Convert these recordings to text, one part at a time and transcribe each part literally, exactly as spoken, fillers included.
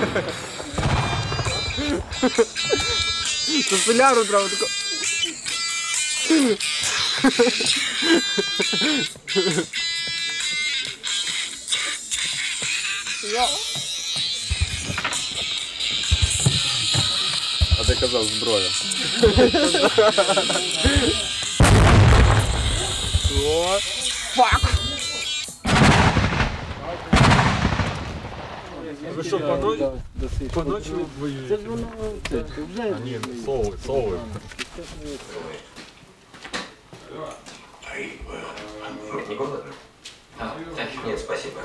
Це соляру треба тако. А ти казав зброя. О, фак! Ви що, по ночі? По ночі воюєте? А ні, сови, сови. Нет, спасибо.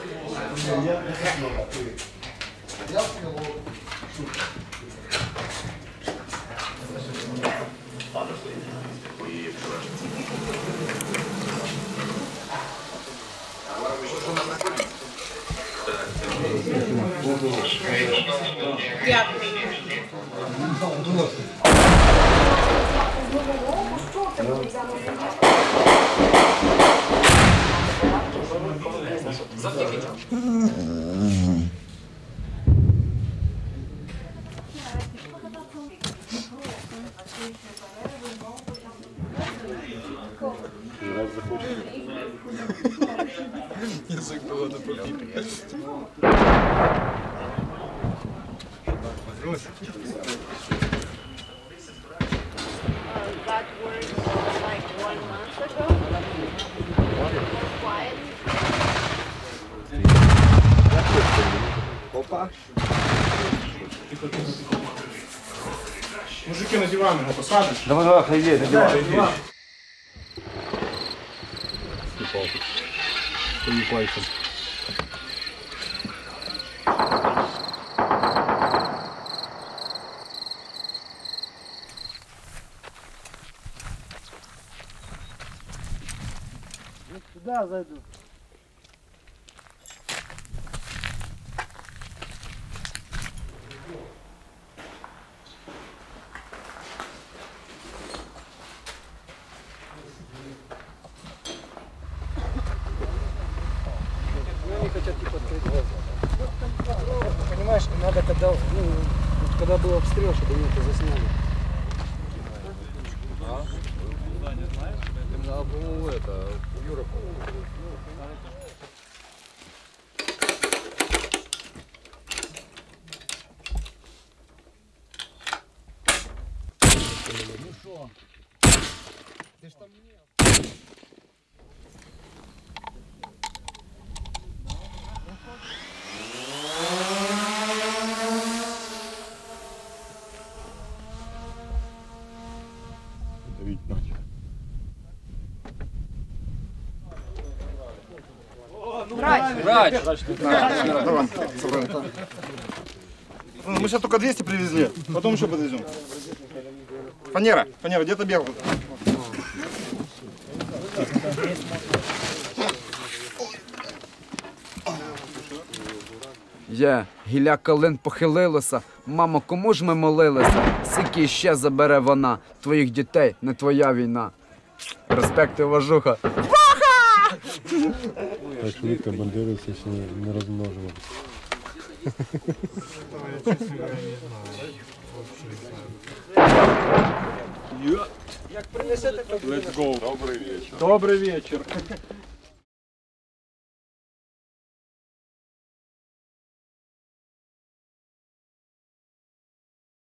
Язык было на победе. That word like one month ago. Quiet. Опа. Мужики на диван его посадишь? Давай, давай, хай на диван. Твої пальцем. Сюда зайду. Понимаешь, надо когда, ну, вот когда был обстрел, чтобы они это засняли. А, по-моему, это, Юра, Ну что? Ты ж там не... Брать! Давай, собрали. Мы сейчас только двести привезли, потом еще подвезем. Фанера, фанера, где-то бегал. Є, гілля калин похилилося. Мамо, кому ж ми молилися? Скільки ще забере вона? Твоїх дітей, не твоя війна. Респект і уважуха. Так швидко бандеровці ще не розмножувалися. Let's go. Добрий вечір. Добрий вечір.